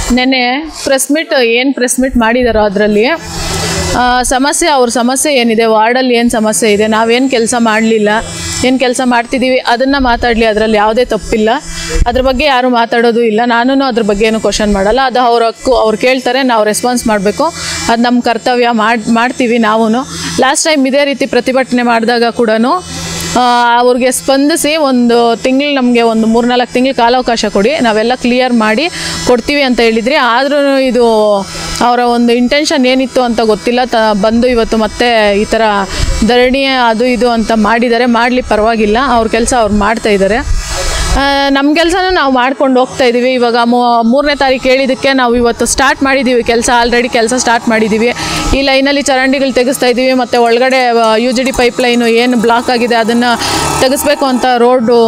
ನೆನ್ನೆ ಏನು press meet ಮಾಡಿದಾರೋ ಅದರಲ್ಲಿ ಅವ್ರ ಸಮಸ್ಯೆ ಏನಿದೆ, ವಾರ್ಡಲ್ಲಿ ಏನು ಸಮಸ್ಯೆ ಇದೆ, ನಾವೇನು ಕೆಲಸ ಮಾಡಲಿಲ್ಲ, ಏನು ಕೆಲಸ ಮಾಡ್ತಿದ್ದೀವಿ ಅದನ್ನು ಮಾತಾಡಲಿ, ಅದರಲ್ಲಿ ಯಾವುದೇ ತಪ್ಪಿಲ್ಲ. ಅದ್ರ ಬಗ್ಗೆ ಯಾರು ಮಾತಾಡೋದು ಇಲ್ಲ. ನಾನು ಅದ್ರ ಬಗ್ಗೆ ಏನು ಕ್ವಶನ್ ಮಾಡಲ್ಲ. ಅದು ಅವ್ರ ಹಕ್ಕು, ಅವ್ರು ಕೇಳ್ತಾರೆ, ನಾವು ರೆಸ್ಪಾನ್ಸ್ ಮಾಡಬೇಕು, ಅದು ನಮ್ಮ ಕರ್ತವ್ಯ. ಮಾಡ್ತೀವಿ ನಾವು. ಲಾಸ್ಟ್ ಟೈಮ್ ಇದೇ ರೀತಿ ಪ್ರತಿಭಟನೆ ಮಾಡಿದಾಗ ಕೂಡ ಅವ್ರಿಗೆ ಸ್ಪಂದಿಸಿ ಒಂದು ತಿಂಗಳು, ನಮಗೆ ಒಂದು 3-4 ತಿಂಗಳು ಕಾಲಾವಕಾಶ ಕೊಡಿ, ನಾವೆಲ್ಲ ಕ್ಲಿಯರ್ ಮಾಡಿ ಕೊಡ್ತೀವಿ ಅಂತ ಹೇಳಿದ್ರಿ. ಆದ್ರೂ ಇದು ಅವರ ಒಂದು ಇಂಟೆನ್ಷನ್ ಏನಿತ್ತು ಅಂತ ಗೊತ್ತಿಲ್ಲ. ಬಂದು ಇವತ್ತು ಮತ್ತೆ ಈ ಥರ ಧರಣಿ ಅದು ಇದು ಅಂತ ಮಾಡಿದ್ದಾರೆ. ಮಾಡಲಿ, ಪರವಾಗಿಲ್ಲ, ಅವ್ರ ಕೆಲಸ ಅವ್ರು ಮಾಡ್ತಾಯಿದ್ದಾರೆ. ನಮ್ಮ ಕೆಲಸನೂ ನಾವು ಮಾಡ್ಕೊಂಡು ಹೋಗ್ತಾ ಇದ್ದೀವಿ. ಇವಾಗ 3ನೇ ತಾರೀಕು ಹೇಳಿದ್ದಕ್ಕೆ ನಾವು ಇವತ್ತು ಸ್ಟಾರ್ಟ್ ಮಾಡಿದ್ದೀವಿ ಕೆಲಸ. ಆಲ್ರೆಡಿ ಕೆಲಸ ಸ್ಟಾರ್ಟ್ ಮಾಡಿದ್ದೀವಿ. ಈ ಲೈನಲ್ಲಿ ಚರಂಡಿಗಳು ತೆಗೆಸ್ತಾ ಇದ್ದೀವಿ. ಮತ್ತು ಒಳಗಡೆ UGD ಪೈಪ್ಲೈನು ಏನು ಬ್ಲಾಕ್ ಆಗಿದೆ ಅದನ್ನು ತೆಗೆಸ್ಬೇಕು ಅಂತ ರೋಡು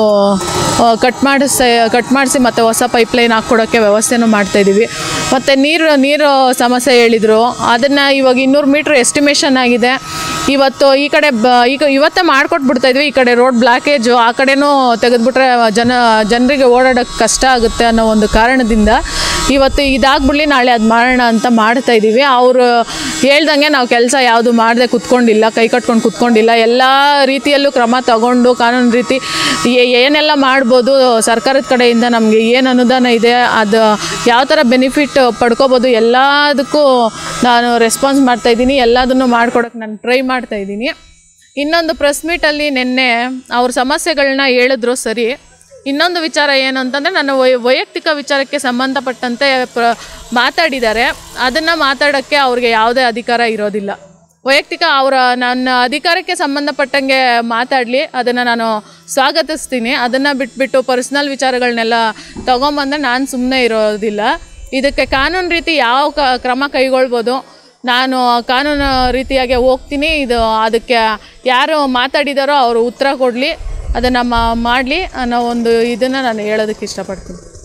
ಕಟ್ ಮಾಡಿಸಿ ಮತ್ತು ಹೊಸ ಪೈಪ್ಲೈನ್ ಹಾಕ್ಕೊಡೋಕ್ಕೆ ವ್ಯವಸ್ಥೆನೂ ಮಾಡ್ತಾಯಿದ್ದೀವಿ. ಮತ್ತು ನೀರು ಸಮಸ್ಯೆ ಹೇಳಿದರು. ಅದನ್ನು ಇವಾಗ 200 ಮೀಟ್ರ್ ಎಸ್ಟಿಮೇಷನ್ ಆಗಿದೆ. ಇವತ್ತು ಈ ಕಡೆ ಇವತ್ತೇ ಮಾಡಿಕೊಟ್ಬಿಡ್ತಾಯಿದ್ವಿ. ಈ ಕಡೆ ರೋಡ್ ಬ್ಲಾಕೇಜು, ಆ ಕಡೆನೂ ತೆಗೆದುಬಿಟ್ರೆ ಜನರಿಗೆ ಓಡಾಡೋಕ್ಕೆ ಕಷ್ಟ ಆಗುತ್ತೆ ಅನ್ನೋ ಒಂದು ಕಾರಣದಿಂದ ಇವತ್ತು ಇದಾಗ್ಬಿಡಲಿ, ನಾಳೆ ಅದು ಮಾಡೋಣ ಅಂತ ಮಾಡ್ತಾಯಿದ್ದೀವಿ. ಅವರು ಹೇಳ್ದಂಗೆ ನಾವು ಕೆಲಸ ಯಾವುದು ಮಾಡದೆ ಕೂತ್ಕೊಂಡಿಲ್ಲ, ಕೈ ಕಟ್ಕೊಂಡು ಕೂತ್ಕೊಂಡಿಲ್ಲ. ಎಲ್ಲ ರೀತಿಯಲ್ಲೂ ಕ್ರಮ ತಗೊಂಡು ಕಾನೂನು ರೀತಿ ಏನೆಲ್ಲ ಮಾಡ್ಬೋದು, ಸರ್ಕಾರದ ಕಡೆಯಿಂದ ನಮಗೆ ಏನು ಅನುದಾನ ಇದೆ, ಅದು ಯಾವ ಥರ ಬೆನಿಫಿಟ್ ಪಡ್ಕೋಬೋದು, ಎಲ್ಲದಕ್ಕೂ ನಾನು ರೆಸ್ಪಾನ್ಸ್ ಮಾಡ್ತಾಯಿದ್ದೀನಿ. ಎಲ್ಲದನ್ನು ಮಾಡ್ಕೊಡೋಕ್ಕೆ ನಾನು ಟ್ರೈ ಮಾಡ್ತಾಯಿದ್ದೀನಿ. ಇನ್ನೊಂದು ಪ್ರೆಸ್ ಮೀಟಲ್ಲಿ ನಿನ್ನೆ ಅವ್ರ ಸಮಸ್ಯೆಗಳನ್ನ ಹೇಳಿದ್ರು ಸರಿ. ಇನ್ನೊಂದು ವಿಚಾರ ಏನು ಅಂತಂದರೆ, ನನ್ನ ವೈಯಕ್ತಿಕ ವಿಚಾರಕ್ಕೆ ಸಂಬಂಧಪಟ್ಟಂತೆ ಮಾತಾಡಿದ್ದಾರೆ. ಅದನ್ನು ಮಾತಾಡೋಕ್ಕೆ ಅವ್ರಿಗೆ ಯಾವುದೇ ಅಧಿಕಾರ ಇರೋದಿಲ್ಲ. ವೈಯಕ್ತಿಕ ನನ್ನ ಅಧಿಕಾರಕ್ಕೆ ಸಂಬಂಧಪಟ್ಟಂಗೆ ಮಾತಾಡಲಿ, ಅದನ್ನು ನಾನು ಸ್ವಾಗತಿಸ್ತೀನಿ. ಅದನ್ನು ಬಿಟ್ಬಿಟ್ಟು ಪರ್ಸ್ನಲ್ ವಿಚಾರಗಳನ್ನೆಲ್ಲ ತೊಗೊಂಬಂದರೆ ನಾನು ಸುಮ್ಮನೆ ಇರೋದಿಲ್ಲ. ಇದಕ್ಕೆ ಕಾನೂನು ರೀತಿ ಯಾವ ಕ್ರಮ ಕೈಗೊಳ್ಬೋದು, ನಾನು ಕಾನೂನು ರೀತಿಯಾಗಿ ಹೋಗ್ತೀನಿ. ಅದಕ್ಕೆ ಯಾರು ಮಾತಾಡಿದಾರೋ ಅವರು ಉತ್ತರ ಕೊಡಲಿ, ಅದನ್ನು ಮಾಡಲಿ ಅನ್ನೋ ಒಂದು ಇದನ್ನು ನಾನು ಹೇಳೋದಕ್ಕೆ ಇಷ್ಟಪಡ್ತೀನಿ.